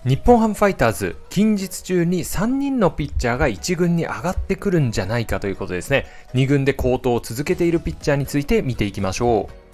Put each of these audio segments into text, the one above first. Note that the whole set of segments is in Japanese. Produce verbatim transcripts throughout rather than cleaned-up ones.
日本ハムファイターズ、近日中にさんにんのピッチャーがいち軍に上がってくるんじゃないかということですね。に軍で好投を続けているピッチャーについて見ていきましょう。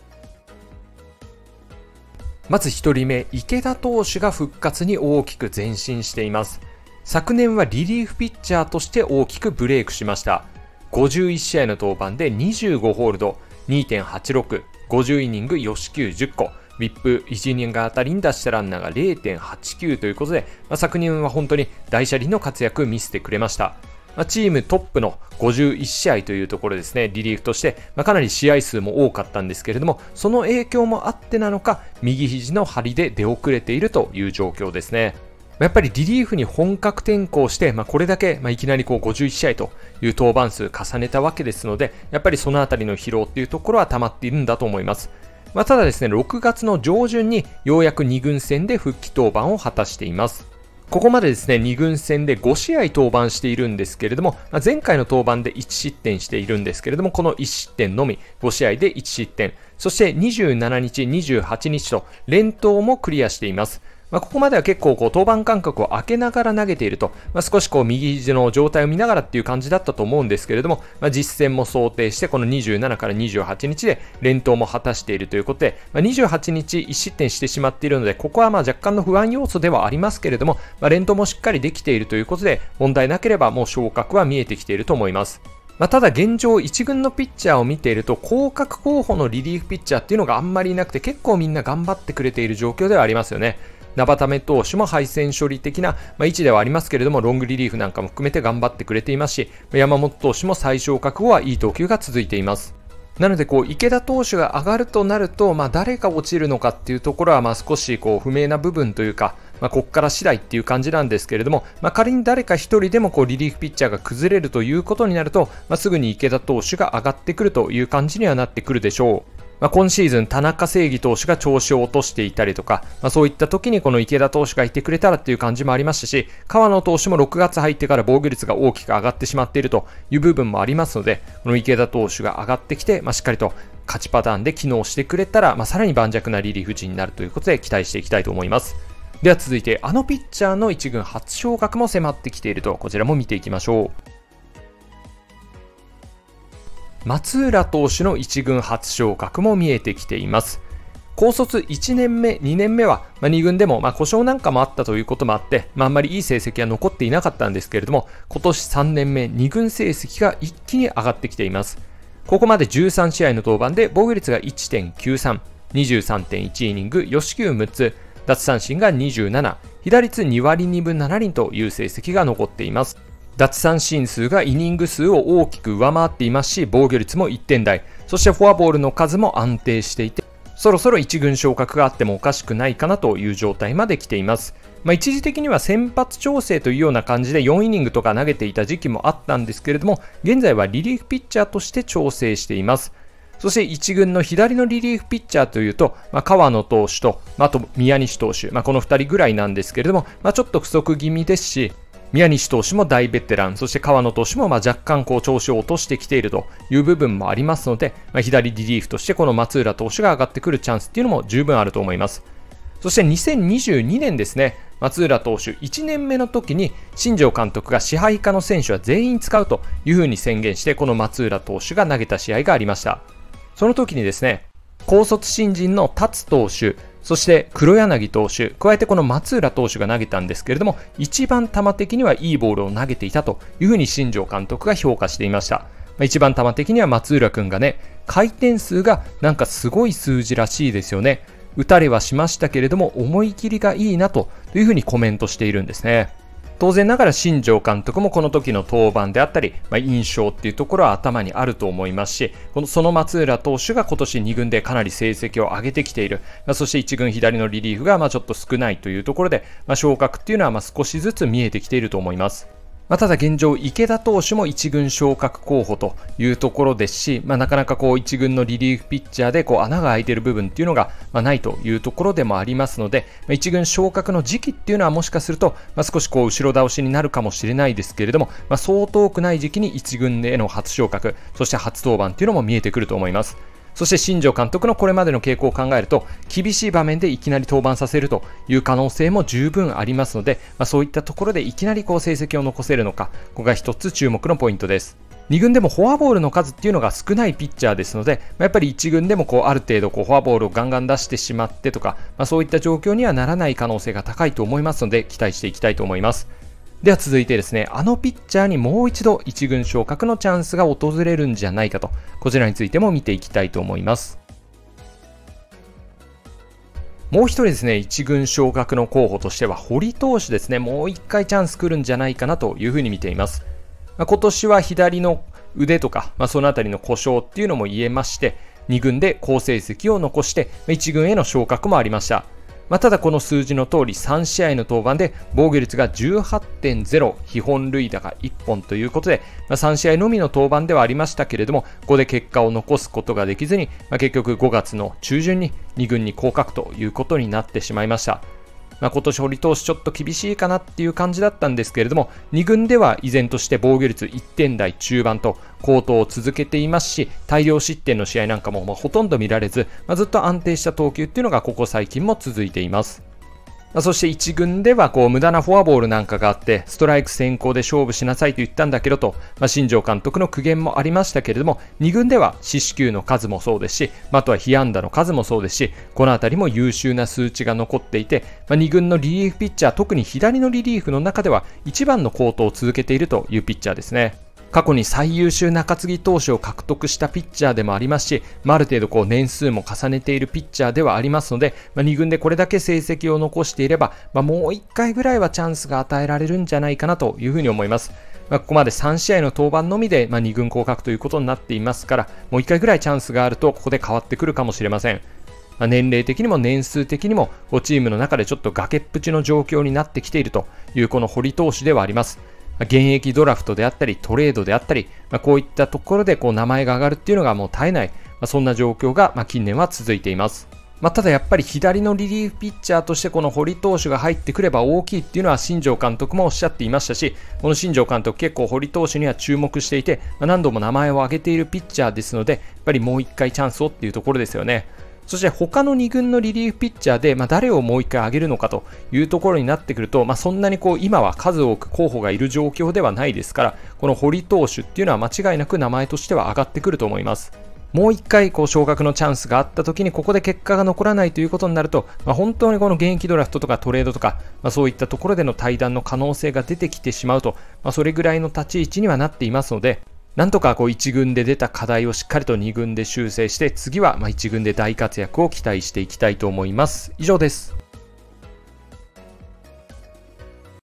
まずひとりめ、池田投手が復活に大きく前進しています。昨年はリリーフピッチャーとして大きくブレイクしました。ごじゅういち試合の登板でにじゅうごホールド、にてんはちろく、ごじゅうイニング、よしきゅうじゅっこ。ウィップいちイニングあたりに出したランナーが れいてんはちきゅう ということで、まあ、昨年は本当に大車輪の活躍を見せてくれました。まあ、チームトップのごじゅういち試合というところですね、リリーフとして、まあ、かなり試合数も多かったんですけれども、その影響もあってなのか、右肘の張りで出遅れているという状況ですね。やっぱりリリーフに本格転向して、まあ、これだけ、まあ、いきなりこうごじゅういち試合という登板数重ねたわけですので、やっぱりそのあたりの疲労っていうところは溜まっているんだと思います。まあ、ただですね、ろくがつの上旬にようやくに軍戦で復帰登板を果たしています。ここまでですね、に軍戦でご試合登板しているんですけれども、まあ、前回の登板でいち失点しているんですけれども、このいち失点のみ、ご試合でいち失点、そしてにじゅうしちにち、にじゅうはちにちと連投もクリアしています。まあ、ここまでは結構こう登板間隔を空けながら投げていると、まあ、少しこう右肘の状態を見ながらっていう感じだったと思うんですけれども、まあ、実戦も想定してこのにじゅうしちからにじゅうはちにちで連投も果たしているということで、まあ、にじゅうはちにちいち失点してしまっているので、ここはまあ若干の不安要素ではありますけれども、まあ、連投もしっかりできているということで、問題なければもう昇格は見えてきていると思います。まあ、ただ現状いち軍のピッチャーを見ていると、降格候補のリリーフピッチャーっていうのがあんまりいなくて、結構みんな頑張ってくれている状況ではありますよね。名場為投手も敗戦処理的な、まあ、位置ではありますけれども、ロングリリーフなんかも含めて頑張ってくれていますし、山本投手も再昇格後はいい投球が続いています。なのでこう池田投手が上がるとなると、まあ、誰が落ちるのかっていうところはまあ少しこう不明な部分というか、まあ、ここから次第っていう感じなんですけれども、まあ、仮に誰か一人でもこうリリーフピッチャーが崩れるということになると、まあ、すぐに池田投手が上がってくるという感じにはなってくるでしょう。まあ、今シーズン田中正義投手が調子を落としていたりとか、まあ、そういった時にこの池田投手がいてくれたらっていう感じもありましたし、川野投手もろくがつ入ってから防御率が大きく上がってしまっているという部分もありますので、この池田投手が上がってきて、まあ、しっかりと勝ちパターンで機能してくれたら、まあ、さらに盤石なリリーフ陣になるということで期待していきたいと思います。では続いて、あのピッチャーのいち軍初昇格も迫ってきていると、こちらも見ていきましょう。松浦投手のいち軍初昇格も見えてきています。高卒いちねんめ、にねんめは、まあ、に軍でも、まあ、故障なんかもあったということもあって、まあ、あんまりいい成績は残っていなかったんですけれども、今年さんねんめ、に軍成績が一気に上がってきています。ここまでじゅうさん試合の登板で防御率が いちてんきゅうさん、にじゅうさんてんいち イニング、よしきゅうむっつ、奪三振がにじゅうなな、被打率にわりにぶななりんという成績が残っています。奪三振数がイニング数を大きく上回っていますし、防御率もいってん台、そしてフォアボールの数も安定していて、そろそろいち軍昇格があってもおかしくないかなという状態まで来ています。まあ、一時的には先発調整というような感じでよんイニングとか投げていた時期もあったんですけれども、現在はリリーフピッチャーとして調整しています。そしていち軍の左のリリーフピッチャーというと、まあ、川野投手と、まあ、あと宮西投手、まあ、このふたりぐらいなんですけれども、まあ、ちょっと不足気味ですし、宮西投手も大ベテラン、そして川野投手もまあ若干こう調子を落としてきているという部分もありますので、まあ、左リリーフとしてこの松浦投手が上がってくるチャンスっていうのも十分あると思います。そしてにせんにじゅうにねんですね、松浦投手いちねんめの時に新庄監督が支配下の選手は全員使うというふうに宣言して、この松浦投手が投げた試合がありました。その時にですね、高卒新人の達投手、そして黒柳投手、加えてこの松浦投手が投げたんですけれども、一番球的にはいいボールを投げていたというふうに新庄監督が評価していました。まあ、一番球的には松浦君がね、回転数がなんかすごい数字らしいですよね。打たれはしましたけれども思い切りがいいなというふうにコメントしているんですね。当然ながら新庄監督もこの時の登板であったり、まあ、印象っていうところは頭にあると思いますし、このその松浦投手が今年に軍でかなり成績を上げてきている、まあ、そしていち軍左のリリーフがまあちょっと少ないというところで、まあ、昇格っていうのはまあ少しずつ見えてきていると思います。まあ、ただ現状池田投手もいち軍昇格候補というところですし、まあ、なかなかこういち軍のリリーフピッチャーでこう穴が開いている部分っていうのがまあないというところでもありますので、まあ、いち軍昇格の時期っていうのはもしかするとまあ少しこう後ろ倒しになるかもしれないですけれども、まあ、そう遠くない時期にいち軍への初昇格、そして初登板っていうのも見えてくると思います。 そして新庄監督のこれまでの傾向を考えると、厳しい場面でいきなり登板させるという可能性も十分ありますので、まあ、そういったところでいきなりこう成績を残せるのか、ここが一つ注目のポイントです。に軍でもフォアボールの数っていうのが少ないピッチャーですので、まあ、やっぱりいち軍でもこうある程度こうフォアボールをガンガン出してしまってとか、まあ、そういった状況にはならない可能性が高いと思いますので、期待していきたいと思います。では続いてですね、あのピッチャーにもう一度いち軍昇格のチャンスが訪れるんじゃないかと、こちらについても見ていきたいと思います。もう一人ですね、いち軍昇格の候補としては堀投手ですね、もう一回チャンス来るんじゃないかなというふうに見ています。まあ、今年は左の腕とか、まあ、そのあたりの故障っていうのも言えまして、に軍で好成績を残していち軍への昇格もありました。まあ、ただこの数字の通りさん試合の登板で防御率が じゅうはってんゼロ、被本塁打がいっぽんということで、まあ、さん試合のみの登板ではありましたけれども、ここで結果を残すことができずに、まあ、結局ごがつの中旬にに軍に降格ということになってしまいました。まあ、今年堀投手ちょっと厳しいかなっていう感じだったんですけれども、に軍では依然として防御率いってん台中盤と好投を続けていますし、大量失点の試合なんかもまあほとんど見られず、まあ、ずっと安定した投球っていうのがここ最近も続いています。まあ、そしていち軍ではこう無駄なフォアボールなんかがあって、ストライク先行で勝負しなさいと言ったんだけどと、まあ、新庄監督の苦言もありましたけれども、に軍では四死球の数もそうですし、まあ、あとは被安打の数もそうですし、このあたりも優秀な数値が残っていて、まあ、に軍のリリーフピッチャー、特に左のリリーフの中では一番の好投を続けているというピッチャーですね。過去に最優秀中継ぎ投手を獲得したピッチャーでもありますし、まあ、ある程度こう年数も重ねているピッチャーではありますので、まあ、に軍でこれだけ成績を残していれば、まあ、もういっかいぐらいはチャンスが与えられるんじゃないかなというふうに思います。まあ、ここまでさん試合の登板のみで、まあ、に軍降格ということになっていますから、もういっかいぐらいチャンスがあるとここで変わってくるかもしれません。まあ、年齢的にも年数的にもチームの中でちょっと崖っぷちの状況になってきているというこの堀投手ではあります。現役ドラフトであったりトレードであったり、まあ、こういったところでこう名前が上がるっていうのがもう絶えない、まあ、そんな状況がまあ近年は続いています。まあ、ただやっぱり左のリリーフピッチャーとしてこの堀投手が入ってくれば大きいっていうのは新庄監督もおっしゃっていましたし、この新庄監督結構堀投手には注目していて、まあ、何度も名前を挙げているピッチャーですので、やっぱりもう一回チャンスをっていうところですよね。そして他のに軍のリリーフピッチャーで、まあ、誰をもう一回上げるのかというところになってくると、まあ、そんなにこう今は数多く候補がいる状況ではないですから、この堀投手っていうのは間違いなく名前としては上がってくると思います。もう一回こう昇格のチャンスがあった時にここで結果が残らないということになると、まあ、本当にこの現役ドラフトとかトレードとか、まあ、そういったところでの退団の可能性が出てきてしまうと、まあ、それぐらいの立ち位置にはなっていますので、なんとかこういち軍で出た課題をしっかりとに軍で修正して、次はまあいち軍で大活躍を期待していきたいと思います。以上です。